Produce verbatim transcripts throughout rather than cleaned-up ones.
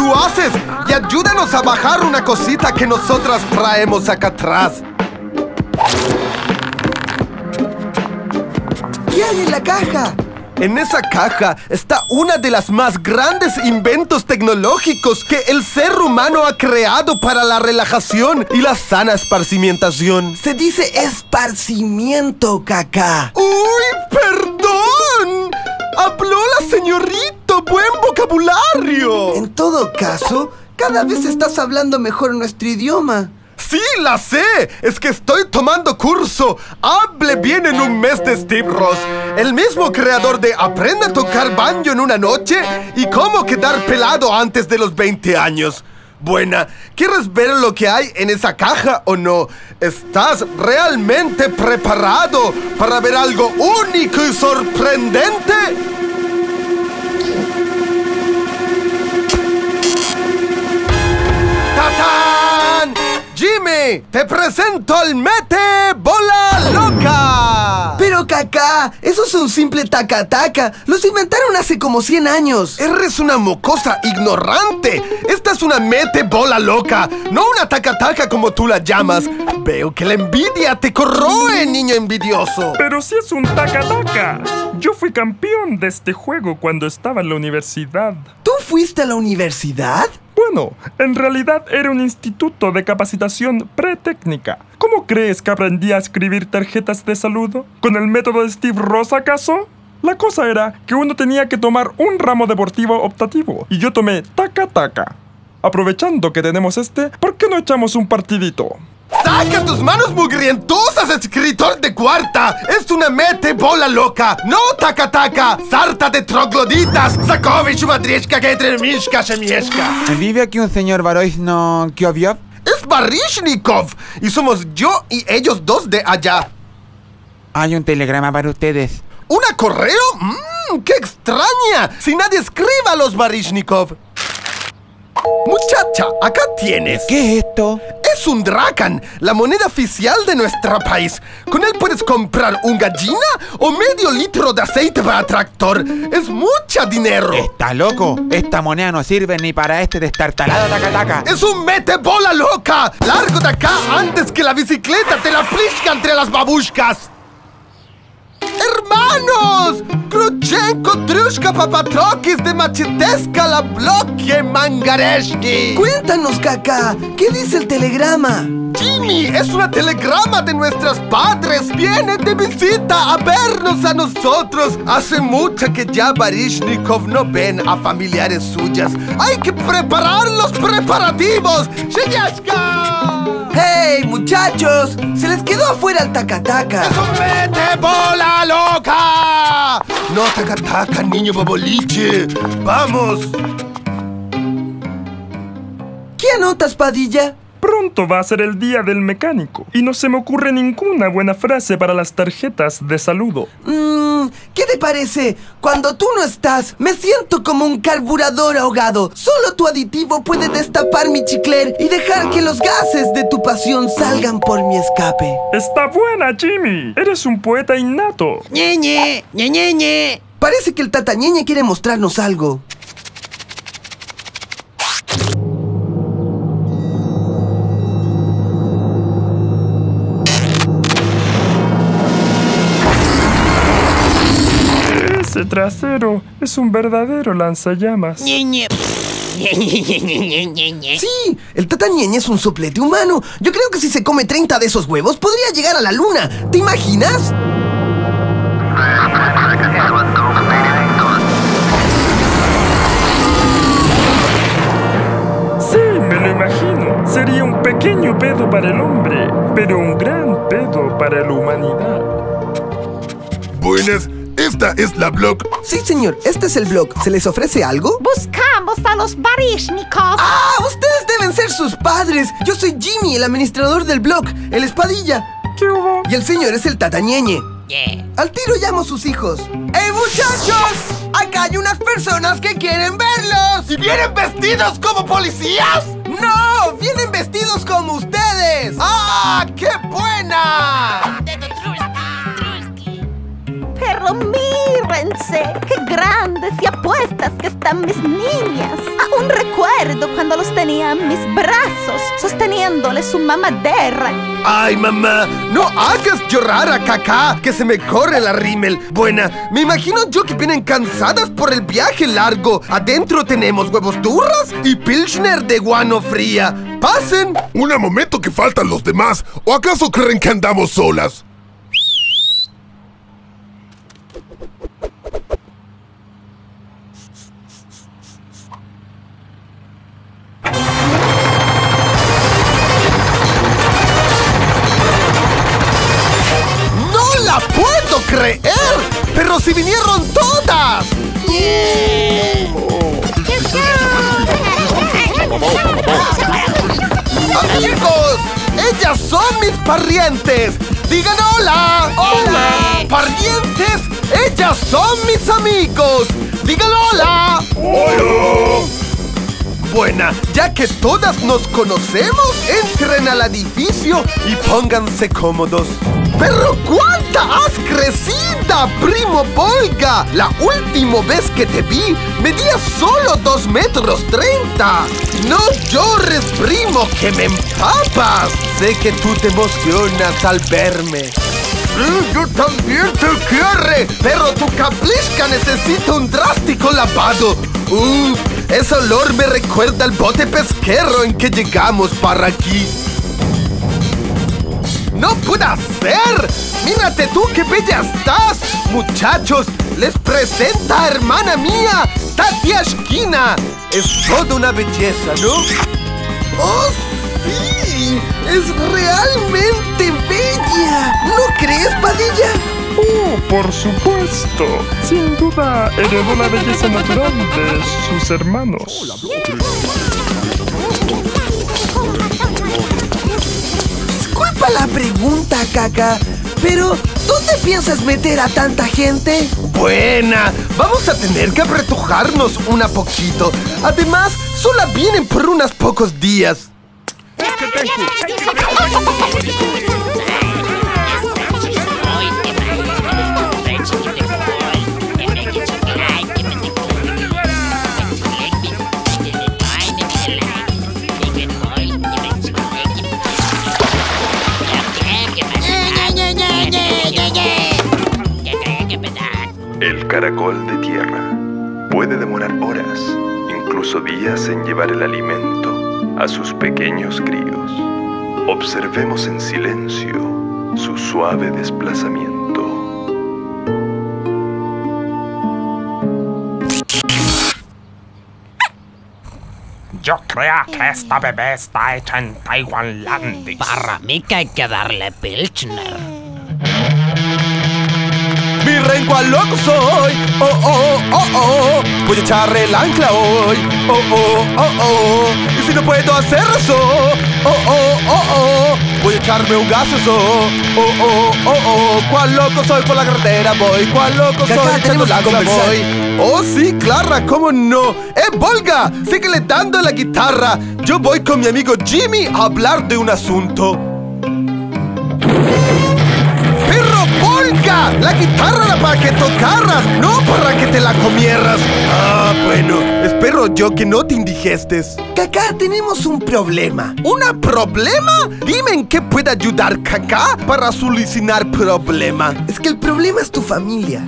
tú haces y ayúdanos a bajar una cosita que nosotras traemos acá atrás. ¿Qué hay en la caja? En esa caja está una de las más grandes inventos tecnológicos que el ser humano ha creado para la relajación y la sana esparcimientación. Se dice esparcimiento, Kaká. ¡Uy, perdón! ¡Habló la señorita! ¡Buen vocabulario! En todo caso, cada vez estás hablando mejor nuestro idioma. ¡Sí, la sé! Es que estoy tomando curso. Hable bien en un mes de Steve Ross, el mismo creador de Aprende a tocar banjo en una noche y Cómo quedar pelado antes de los veinte años. Buena, ¿quieres ver lo que hay en esa caja o no? ¿Estás realmente preparado para ver algo único y sorprendente? ¡Tatán! ¡Jimmy! ¡Te presento al Mete Bola Loca! Pero, Kaká, eso es un simple taca-taca. Los inventaron hace como cien años. ¡Eres una mocosa ignorante! Esta es una Mete Bola Loca, no una taca-taca como tú la llamas. Veo que la envidia te corroe, niño envidioso. Pero sí es un taca-taca. Yo fui campeón de este juego cuando estaba en la universidad. ¿Tú fuiste a la universidad? Bueno, en realidad era un instituto de capacitación pretécnica. ¿Cómo crees que aprendí a escribir tarjetas de saludo? ¿Con el método de Steve Ross, acaso? La cosa era que uno tenía que tomar un ramo deportivo optativo y yo tomé taca-taca. Aprovechando que tenemos este, ¿por qué no echamos un partidito? ¡Saca tus manos mugrientosas, escritor de cuarta! ¡Es una Mete Bola Loca! ¡No taca-taca! ¡Sarta de trogloditas! ¡Sakovich, Madrieshka, Ketremishka, Shemieshka! ¿Vive aquí un señor Varoisno Kioviov? ¡Es Baryshnikov! Y somos yo y ellos dos de allá. Hay un telegrama para ustedes. ¿Una correo? ¡Mmm! ¡Qué extraña! Si nadie escribe a los Baryshnikov. Muchacha, acá tienes. ¿Qué es esto? Es un drakan, la moneda oficial de nuestro país. Con él puedes comprar un gallina o medio litro de aceite para tractor. Es mucha dinero. ¿Está loco? Esta moneda no sirve ni para este destartalado taca-taca. ¡Es un Mete Bola Loca! ¡Largo de acá antes que la bicicleta te la plisca entre las babushkas! ¡Hermanos! Krutchenko, Trushka, Papatrokis de Machiteska, la Bloque, Mangareshki. Cuéntanos, Kaká, ¿qué dice el telegrama? Jimmy, es una telegrama de nuestros padres. Vienen de visita a vernos a nosotros. Hace mucho que ya Baryshnikov no ven a familiares suyas. ¡Hay que preparar los preparativos! ¡Sheyashka! ¡Hey, muchachos! ¡Se les quedó afuera el taca-taca! ¡Es un Mete Bola Loca! No taca-taca, niño boboliche. ¡Vamos! ¿Qué anotas, Padilla? Pronto va a ser el día del mecánico y no se me ocurre ninguna buena frase para las tarjetas de saludo. Mmm, ¿qué te parece? Cuando tú no estás, me siento como un carburador ahogado. Solo tu aditivo puede destapar mi chicler y dejar que los gases de tu pasión salgan por mi escape. ¡Está buena, Jimmy! Eres un poeta innato. Ñeñe, ñeñeñe. Parece que el tatañeñe quiere mostrarnos algo. Ese trasero es un verdadero lanzallamas. Ñeñe. Sí, el tatañeñe es un soplete humano. Yo creo que si se come treinta de esos huevos podría llegar a la luna. ¿Te imaginas? Sí, me lo imagino. Sería un pequeño pedo para el hombre, pero un gran pedo para la humanidad. Buenas. Esta es la blog. Sí, señor, este es el blog. ¿Se les ofrece algo? Buscamos a los Baryshnikov. ¡Ah! Ustedes deben ser sus padres. Yo soy Jimmy, el administrador del blog, el espadilla. ¿Qué hubo? Y el señor es el tatañeñe. Yeah. Al tiro llamo a sus hijos. ¡Hey, muchachos! Acá hay unas personas que quieren verlos. ¿Y vienen vestidos como policías? ¡No! ¡Vienen vestidos como ustedes! ¡Ah! ¡Qué buena! Pero mírense, qué grandes y apuestas que están mis niñas. Aún recuerdo cuando los tenía en mis brazos, sosteniéndole su mamadera. Ay, mamá, no hagas llorar a Kaká, que se me corre la rímel. Buena, me imagino yo que vienen cansadas por el viaje largo. Adentro tenemos huevos turras y pilsner de guano fría. ¡Pasen! Un momento, que faltan los demás. ¿O acaso creen que andamos solas? ¡No la puedo creer! ¡Pero si vinieron todas! ¡Amigos! ¡Ellas son mis parientes! ¡Digan hola! ¡Hola! ¡Parientes! ¡Ellas son mis amigos! ¡Digan hola! ¡Hola! Buena, ya que todas nos conocemos, entren al edificio y pónganse cómodos. ¡Pero cuánta has crecido, primo Volga! La última vez que te vi, medías solo dos metros treinta. No llores, primo, que me empapas. Sé que tú te emocionas al verme. Sí, yo también te quiero, pero tu caplishka necesita un drástico lavado. Uf, ese olor me recuerda al bote pesquero en que llegamos para aquí. ¡No puede ser! ¡Mírate tú qué bella estás! Muchachos, les presenta a hermana mía, Tatiashkina. Es toda una belleza, ¿no? ¡Oh, sí! ¡Es realmente bella! ¿No crees, Padilla? Oh, por supuesto. Sin duda, heredó la belleza natural de sus hermanos. Disculpa la pregunta, Kaká, pero ¿dónde piensas meter a tanta gente? Buena, vamos a tener que apretujarnos una poquito. Además, solo vienen por unos pocos días. El caracol de tierra puede demorar horas, incluso días, en llevar el alimento a sus pequeños críos. Observemos en silencio su suave desplazamiento. Yo creo que esta bebé está hecha en Taiwanlandis. Para mí que hay que darle Pilsner. ¡Mi renco loco soy! ¡Oh, oh, oh, oh! Voy a echarle el ancla hoy. ¡Oh, oh, oh, oh! Y si no puedo hacer eso, ¡oh, oh, oh, oh! Voy a echarme un gaseoso. ¡Oh, oh, oh, oh! ¡Cuál loco soy por la carretera voy! ¡Cuál loco soy echando el ancla voy! ¡Oh, sí, Clara! ¿Cómo no? ¡Eh, Volga! Síguele dando la guitarra. Yo voy con mi amigo Jimmy a hablar de un asunto. ¡Volga! La guitarra era para que tocaras, no para que te la comieras. Ah, bueno, espero yo que no te indigestes. Kaká, tenemos un problema. ¿Un problema? Dime en qué puede ayudar Kaká para solucionar problema. Es que el problema es tu familia.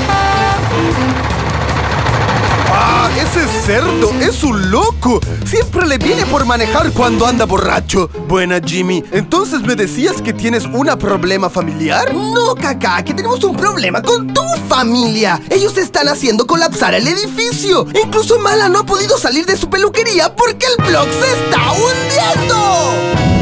Ah, ese cerdo es un loco. Siempre le viene por manejar cuando anda borracho. Buena, Jimmy. Entonces me decías que tienes un problema familiar. No, Kaká, que tenemos un problema con tu familia. Ellos están haciendo colapsar el edificio. Incluso Mala no ha podido salir de su peluquería porque el blog se está hundiendo.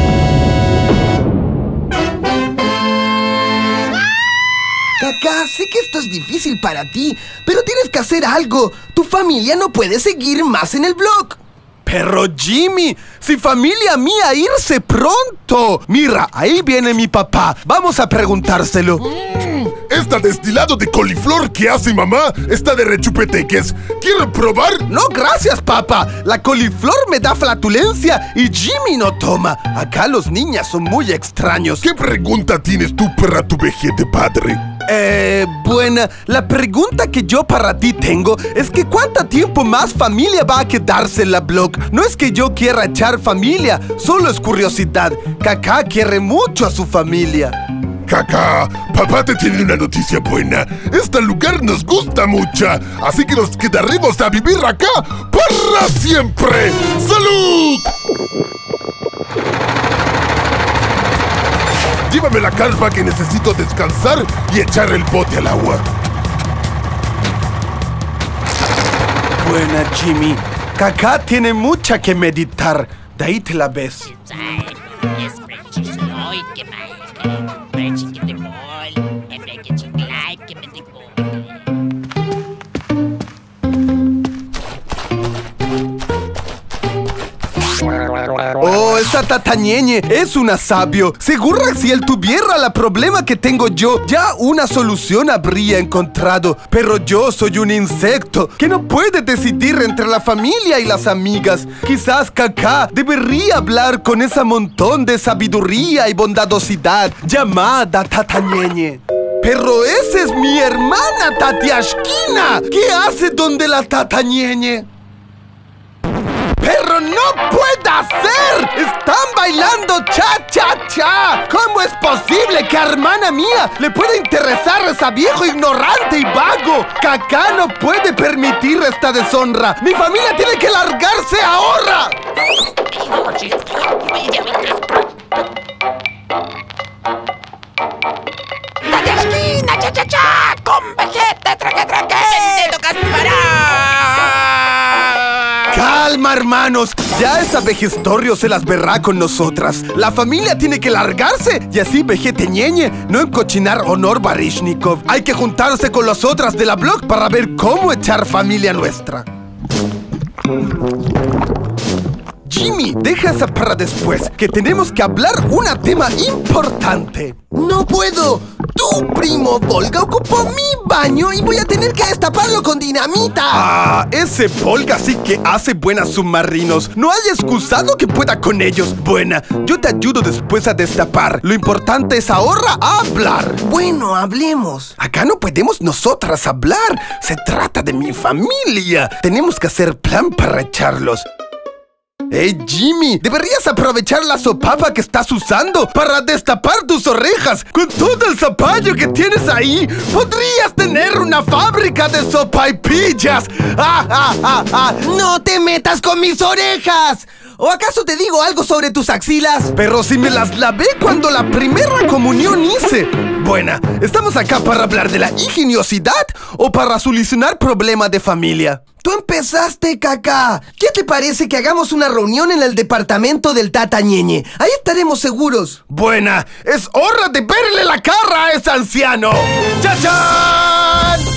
Kaká, sé que esto es difícil para ti, pero tienes que hacer algo. Tu familia no puede seguir más en el blog. Pero Jimmy, si familia mía irse pronto. Mira, ahí viene mi papá. Vamos a preguntárselo. Mm, esta destilado de coliflor que hace mamá está de rechupeteques. ¿Quieren probar? No, gracias, papá. La coliflor me da flatulencia y Jimmy no toma. Acá los niños son muy extraños. ¿Qué pregunta tienes tú para tu vejete padre? Eh, buena, la pregunta que yo para ti tengo es que ¿cuánto tiempo más familia va a quedarse en la blog? No es que yo quiera echar familia, solo es curiosidad. Kaká quiere mucho a su familia. Kaká, papá te tiene una noticia buena. Este lugar nos gusta mucho, así que nos quedaremos a vivir acá para siempre. ¡Salud! Llévame la carpa que necesito descansar y echar el bote al agua. Buena, Jimmy. Kaká tiene mucha que meditar. De ahí te la ves. Oh, esa tatañeñe es una sabio. Seguro si él tuviera el problema que tengo yo, ya una solución habría encontrado. Pero yo soy un insecto que no puede decidir entre la familia y las amigas. Quizás Kaká debería hablar con ese montón de sabiduría y bondadosidad llamada tatañeñe. Pero esa es mi hermana Tatiashkina. ¿Qué hace donde la tatañeñe? ¡Pero no puede ser! ¡Están bailando cha-cha-cha! ¿Cómo es posible que a hermana mía le pueda interesar a ese viejo ignorante y vago? Kaká no puede permitir esta deshonra. ¡Mi familia tiene que largarse ahora! ¡Tatiashkina, cha-cha-cha! ¡Con Vegeta, traque-traque! ¡Te tocas parar! Calma, hermanos. Ya esa Vejestorio se las verá con nosotras. La familia tiene que largarse y así Vejeteñeñe no encochinar honor Barishnikov. Hay que juntarse con las otras de la blog para ver cómo echar familia nuestra. Jimmy, deja esa para después, que tenemos que hablar un tema importante. ¡No puedo! Tu primo Volga ocupó mi baño y voy a tener que destaparlo con dinamita. Ah, ese Volga sí que hace buenos submarinos. No hay excusado que pueda con ellos. Buena, yo te ayudo después a destapar. Lo importante es ahora hablar. Bueno, hablemos. Acá no podemos nosotras hablar. Se trata de mi familia. Tenemos que hacer plan para echarlos. ¡Hey, Jimmy! Deberías aprovechar la sopapa que estás usando para destapar tus orejas. Con todo el zapallo que tienes ahí, podrías tener una fábrica de sopaipillas. ¡Ah, ah, ah, ah! ¡No te metas con mis orejas! ¿O acaso te digo algo sobre tus axilas? Pero si me las lavé cuando la primera comunión hice. Buena, ¿estamos acá para hablar de la ingeniosidad o para solucionar problemas de familia? ¡Tú empezaste, Kaká! ¿Qué te parece que hagamos una reunión en el departamento del Tatañeñe? Ahí estaremos seguros. Buena, es hora de verle la cara a ese anciano. ¡Chachán!